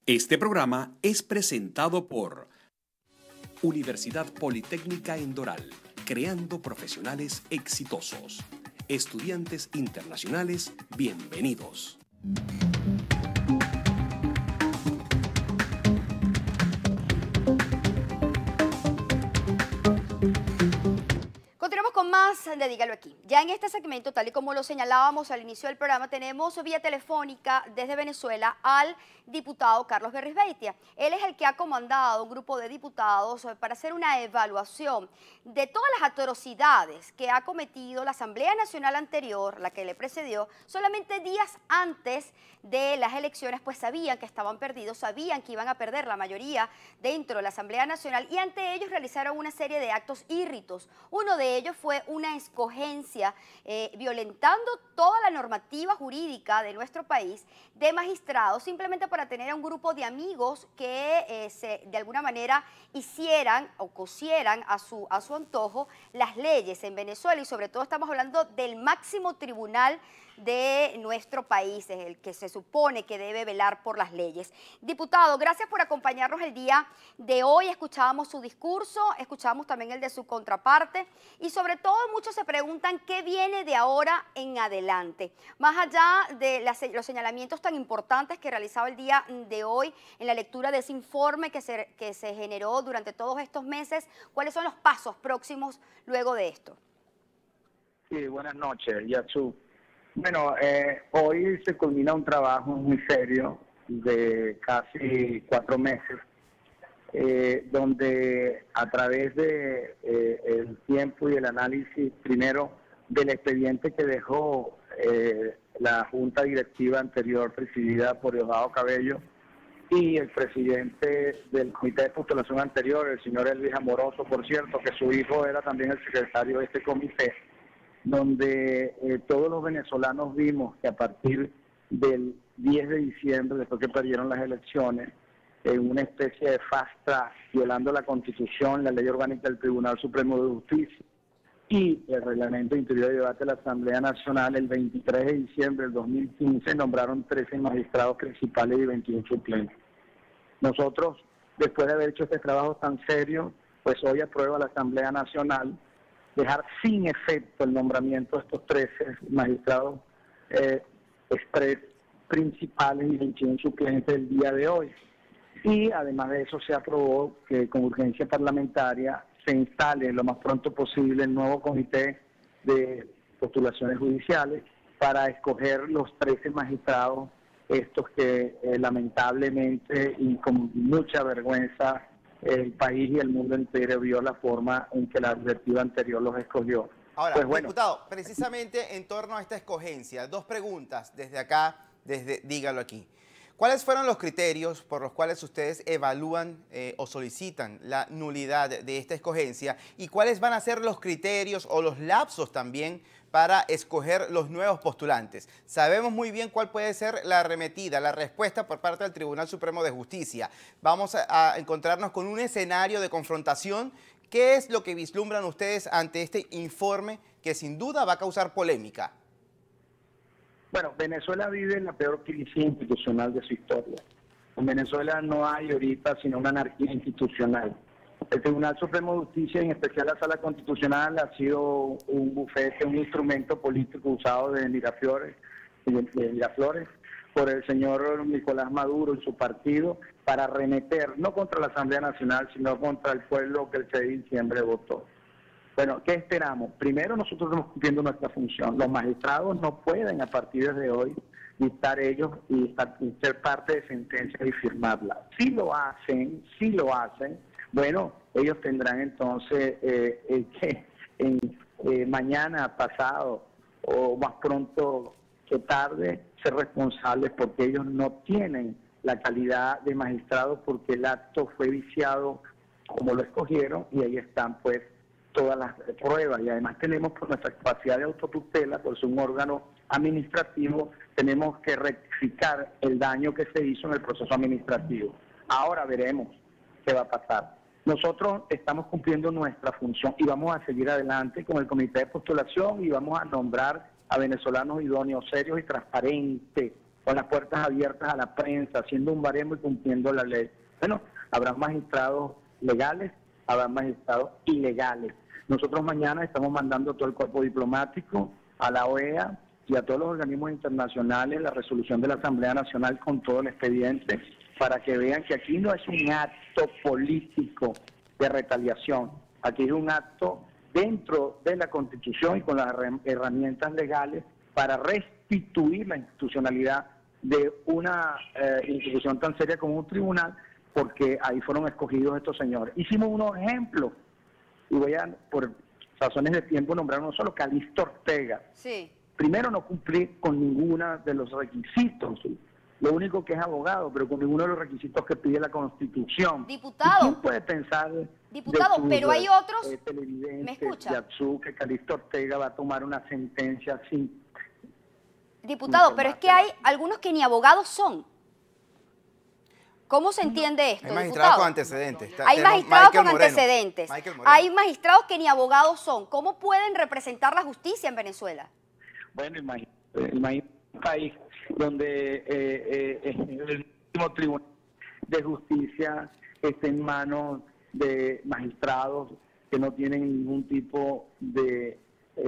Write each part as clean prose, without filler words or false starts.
Este programa es presentado por Universidad Politécnica en Doral, creando profesionales exitosos. Estudiantes internacionales, bienvenidos. Continuamos con más de Dígalo Aquí. Ya en este segmento, tal y como lo señalábamos al inicio del programa, tenemos vía telefónica desde Venezuela al diputado Carlos Berrizbeitia. Él es el que ha comandado un grupo de diputados para hacer una evaluación de todas las atrocidades que ha cometido la Asamblea Nacional anterior, la que le precedió, solamente días antes de las elecciones, pues sabían que estaban perdidos, sabían que iban a perder la mayoría dentro de la Asamblea Nacional y ante ellos realizaron una serie de actos írritos. Uno de ellos fue una escogencia violentando toda la normativa jurídica de nuestro país de magistrados, simplemente para tener a un grupo de amigos que de alguna manera hicieran o cosieran a su antojo las leyes en Venezuela, y sobre todo estamos hablando del máximo tribunal de nuestro país, es el que se supone que debe velar por las leyes. Diputado, gracias por acompañarnos el día de hoy. Escuchábamos su discurso, escuchábamos también el de su contraparte y sobre todo muchos se preguntan qué viene de ahora en adelante. Más allá de los señalamientos tan importantes que realizaba el día de hoy en la lectura de ese informe que se generó durante todos estos meses, ¿cuáles son los pasos próximos luego de esto? Sí, buenas noches, Yatsu. Bueno, hoy se culmina un trabajo muy serio de casi 4 meses, donde a través de el tiempo y el análisis, primero, del expediente que dejó la Junta Directiva anterior, presidida por Diosdado Cabello, y el presidente del Comité de Postulación anterior, el señor Elvis Amoroso, por cierto, que su hijo era también el secretario de este comité, donde todos los venezolanos vimos que a partir del 10 de diciembre, después que perdieron las elecciones, en una especie de fast track, violando la Constitución, la Ley Orgánica del Tribunal Supremo de Justicia y el Reglamento Interior y Debate de la Asamblea Nacional, el 23 de diciembre del 2015 nombraron 13 magistrados principales y 21 suplentes. Nosotros, después de haber hecho este trabajo tan serio, pues hoy aprueba la Asamblea Nacional dejar sin efecto el nombramiento de estos 13 magistrados principales y 21 suplentes del día de hoy. Y además de eso se aprobó que con urgencia parlamentaria se instale lo más pronto posible el nuevo comité de postulaciones judiciales para escoger los 13 magistrados, estos que lamentablemente y con mucha vergüenza el país y el mundo entero vio la forma en que la directiva anterior los escogió. Ahora, pues bueno, diputado, precisamente en torno a esta escogencia, 2 preguntas desde acá, Dígalo Aquí. ¿Cuáles fueron los criterios por los cuales ustedes evalúan o solicitan la nulidad de esta escogencia? ¿Y cuáles van a ser los criterios o los lapsos también para escoger los nuevos postulantes? Sabemos muy bien cuál puede ser la arremetida, la respuesta por parte del Tribunal Supremo de Justicia. Vamos a encontrarnos con un escenario de confrontación. ¿Qué es lo que vislumbran ustedes ante este informe que sin duda va a causar polémica? Bueno, Venezuela vive la peor crisis institucional de su historia. En Venezuela no hay ahorita sino una anarquía institucional. El Tribunal Supremo de Justicia, en especial la Sala Constitucional, ha sido un bufete, un instrumento político usado de Miraflores por el señor Nicolás Maduro y su partido para arremeter, no contra la Asamblea Nacional, sino contra el pueblo que el 6 de diciembre votó. Bueno, ¿qué esperamos? Primero, nosotros estamos cumpliendo nuestra función. Los magistrados no pueden, a partir de hoy, dictar ellos y ser parte de sentencias y firmarla. Si lo hacen, bueno, ellos tendrán entonces mañana, pasado o más pronto que tarde, ser responsables porque ellos no tienen la calidad de magistrados porque el acto fue viciado como lo escogieron y ahí están pues todas las pruebas, y además tenemos por nuestra capacidad de autotutela, por ser un órgano administrativo, tenemos que rectificar el daño que se hizo en el proceso administrativo. Ahora veremos qué va a pasar. Nosotros estamos cumpliendo nuestra función y vamos a seguir adelante con el comité de postulación y vamos a nombrar a venezolanos idóneos, serios y transparentes, con las puertas abiertas a la prensa, haciendo un baremo y cumpliendo la ley. Bueno, habrá magistrados legales, habrá magistrados ilegales. Nosotros mañana estamos mandando todo el cuerpo diplomático a la OEA y a todos los organismos internacionales la resolución de la Asamblea Nacional con todo el expediente para que vean que aquí no es un acto político de retaliación, aquí es un acto dentro de la Constitución y con las herramientas legales para restituir la institucionalidad de una institución tan seria como un tribunal, porque ahí fueron escogidos estos señores. Hicimos unos ejemplos, y voy a, por razones de tiempo, nombrar uno solo, Calixto Ortega. Sí. Primero, no cumplir con ninguno de los requisitos, lo único que es abogado, pero con ninguno de los requisitos que pide la Constitución. Diputado. ¿Y quién puede pensar, diputado, pero hay otros, televidentes, ¿me escucha? de Atsu, que Calixto Ortega va a tomar una sentencia sin... Diputado, pero es que hay algunos que ni abogados son. ¿Cómo se entiende esto, Hay magistrados diputado? con antecedentes. Hay magistrados con antecedentes. Hay magistrados que ni abogados son. ¿Cómo pueden representar la justicia en Venezuela? Bueno, imagínate un país donde el último tribunal de justicia está en manos de magistrados que no tienen ningún tipo de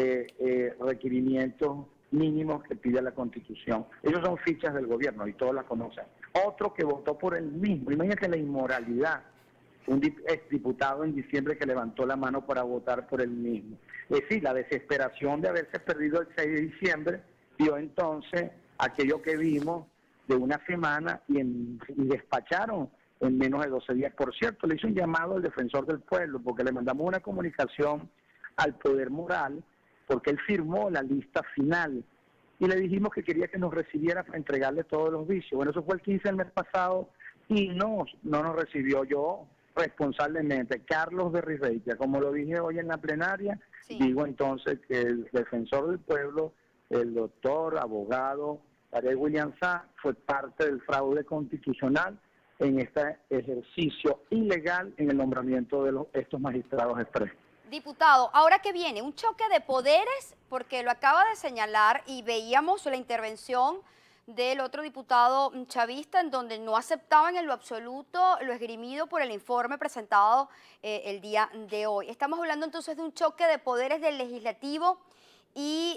requerimientos mínimos que pide la Constitución. Ellos son fichas del gobierno y todos la conocen. Otro que votó por él mismo, imagínate la inmoralidad, un exdiputado en diciembre que levantó la mano para votar por él mismo. Es decir, la desesperación de haberse perdido el 6 de diciembre dio entonces aquello que vimos de una semana y despacharon en menos de 12 días. Por cierto, le hizo un llamado al defensor del pueblo porque le mandamos una comunicación al poder moral porque él firmó la lista final y le dijimos que quería que nos recibiera para entregarle todos los vicios. Bueno, eso fue el 15 del mes pasado y no nos recibió. Yo, responsablemente, Carlos Berrizbeitia, como lo dije hoy en la plenaria, sí. Digo entonces que el defensor del pueblo, el doctor, abogado, Ariel William Sá, fue parte del fraude constitucional en este ejercicio ilegal en el nombramiento de estos magistrados expresos. Diputado, ahora que viene un choque de poderes, porque lo acaba de señalar y veíamos la intervención del otro diputado chavista en donde no aceptaban en lo absoluto lo esgrimido por el informe presentado el día de hoy. Estamos hablando entonces de un choque de poderes del legislativo y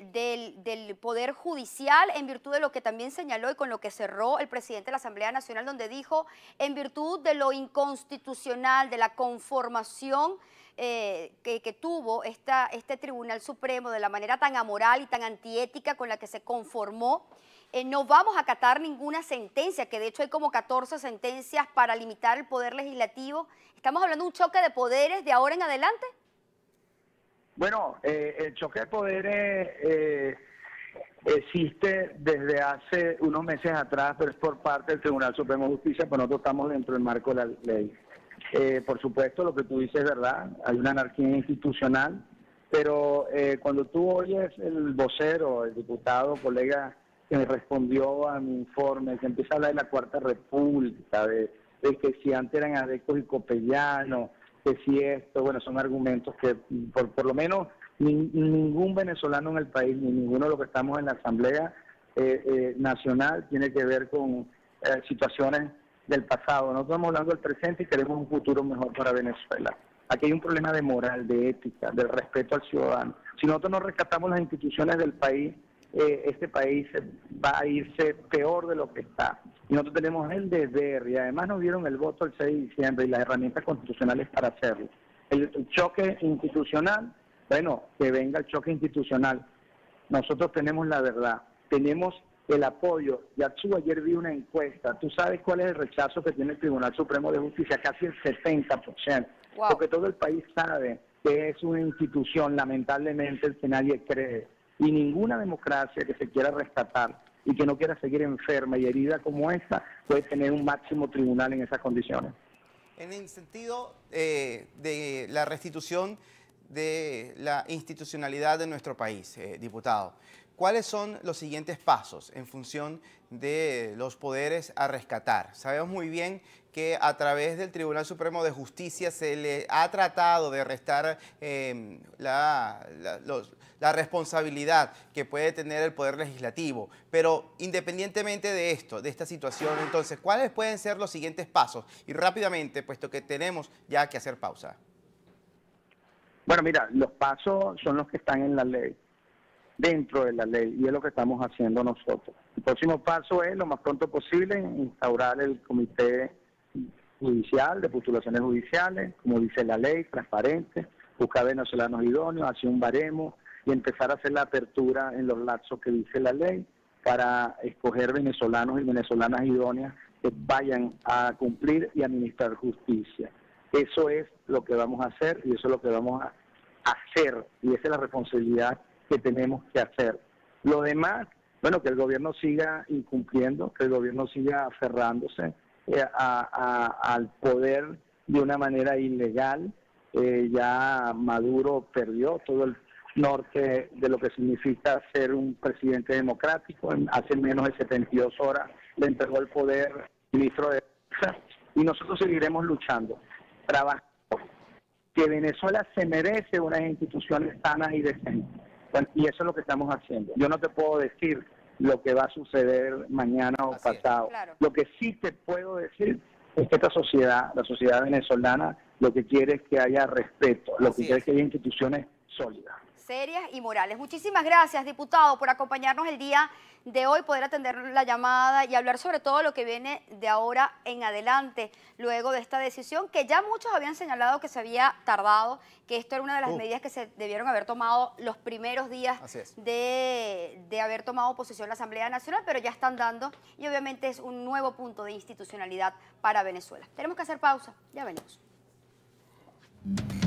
del Poder Judicial, en virtud de lo que también señaló y con lo que cerró el presidente de la Asamblea Nacional, donde dijo, en virtud de lo inconstitucional, de la conformación que tuvo este Tribunal Supremo, de la manera tan amoral y tan antiética con la que se conformó, no vamos a acatar ninguna sentencia, que de hecho hay como 14 sentencias para limitar el poder legislativo. ¿Estamos hablando de un choque de poderes de ahora en adelante? Bueno, el choque de poderes existe desde hace unos meses atrás, pero es por parte del Tribunal Supremo de Justicia, pero nosotros estamos dentro del marco de la ley. Por supuesto, lo que tú dices es verdad, hay una anarquía institucional, pero cuando tú oyes el vocero, el diputado, colega, que me respondió a mi informe, que empieza a hablar de la Cuarta República, de que si antes eran adeptos y copellanos, que si esto, bueno, son argumentos que por lo menos ningún venezolano en el país, ni ninguno de los que estamos en la Asamblea Nacional tiene que ver con situaciones del pasado. Nosotros estamos hablando del presente y queremos un futuro mejor para Venezuela. Aquí hay un problema de moral, de ética, del respeto al ciudadano. Si nosotros no rescatamos las instituciones del país, este país va a irse peor de lo que está. Y nosotros tenemos el deber, y además nos dieron el voto el 6 de diciembre y las herramientas constitucionales para hacerlo. El choque institucional, bueno, que venga el choque institucional. Nosotros tenemos la verdad, tenemos el apoyo. Yatsu, ayer vi una encuesta. ¿Tú sabes cuál es el rechazo que tiene el Tribunal Supremo de Justicia? Casi el 70%. Wow. Porque todo el país sabe que es una institución, lamentablemente, que nadie cree. Y ninguna democracia que se quiera rescatar y que no quiera seguir enferma y herida como esta puede tener un máximo tribunal en esas condiciones. En el sentido de la restitución de la institucionalidad de nuestro país, diputado, ¿cuáles son los siguientes pasos en función de los poderes a rescatar? Sabemos muy bien que a través del Tribunal Supremo de Justicia se le ha tratado de restar la responsabilidad que puede tener el Poder Legislativo. Pero independientemente de esto, de esta situación, entonces, ¿cuáles pueden ser los siguientes pasos? Y rápidamente, puesto que tenemos ya que hacer pausa. Bueno, mira, los pasos son los que están en la ley, dentro de la ley, y es lo que estamos haciendo nosotros. El próximo paso es, lo más pronto posible, instaurar el comité judicial, de postulaciones judiciales, como dice la ley, transparente, buscar venezolanos idóneos, hacer un baremo y empezar a hacer la apertura en los lapsos que dice la ley para escoger venezolanos y venezolanas idóneas que vayan a cumplir y administrar justicia. Eso es lo que vamos a hacer y eso es lo que vamos a hacer y esa es la responsabilidad que tenemos que hacer. Lo demás, bueno, que el gobierno siga incumpliendo, que el gobierno siga aferrándose al poder de una manera ilegal. Ya Maduro perdió todo el norte de lo que significa ser un presidente democrático. Hace menos de 72 horas le entregó el poder al ministro de Defensa y nosotros seguiremos luchando, trabajando, que Venezuela se merece unas instituciones sanas y decentes. Bueno, y eso es lo que estamos haciendo. Yo no te puedo decir lo que va a suceder mañana o pasado. Claro. Lo que sí te puedo decir es que esta sociedad, la sociedad venezolana, lo que quiere es que haya respeto, lo que quiere es que haya instituciones sólidas. Serias y morales. Muchísimas gracias, diputado, por acompañarnos el día de hoy, poder atender la llamada y hablar sobre todo lo que viene de ahora en adelante, luego de esta decisión que ya muchos habían señalado que se había tardado, que esto era una de las medidas que se debieron haber tomado los primeros días de haber tomado posesión la Asamblea Nacional, pero ya están dando y obviamente es un nuevo punto de institucionalidad para Venezuela. Tenemos que hacer pausa, ya venimos.